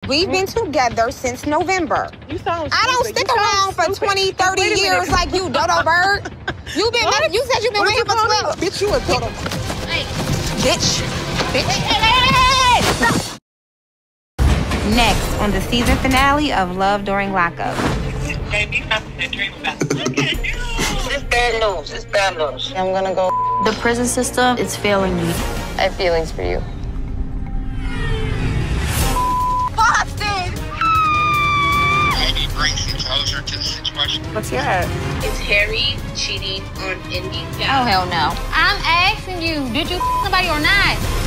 We've been together since November. You sound stupid. I don't stick around for 20, 30 years like you, dodo bird. You said you've been waiting for 12. Bitch, you a dodo. Hey. Bitch. Hey. Next on the season finale of Love During Lockup. Baby, something to dream about. Look at you. It's bad news. It's bad news. I'm gonna go. The prison system is failing you. I have feelings for you. Boston! Maybe bring some closure to the situation. What's that? Is Harry cheating on Indy? Oh, hell no. I'm asking you, did you somebody or not?